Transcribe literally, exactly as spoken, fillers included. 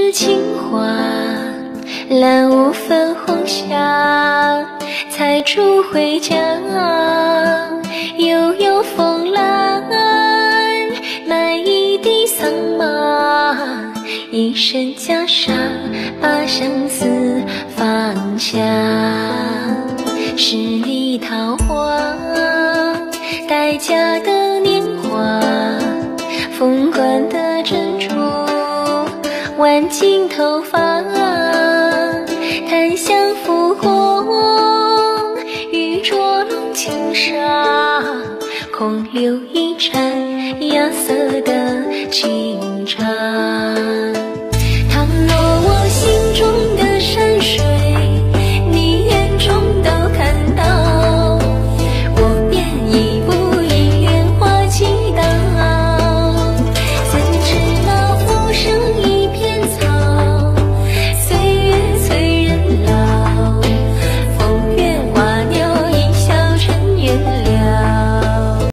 是情花，蓝雾粉红霞，采竹回家，悠悠风来，买一地桑麻，一身袈裟，把相思放下。十里桃花，待嫁的年华，凤冠的珍珠，挽进头发，檀香拂红，玉镯弄轻纱，空留一盏芽色的清茶。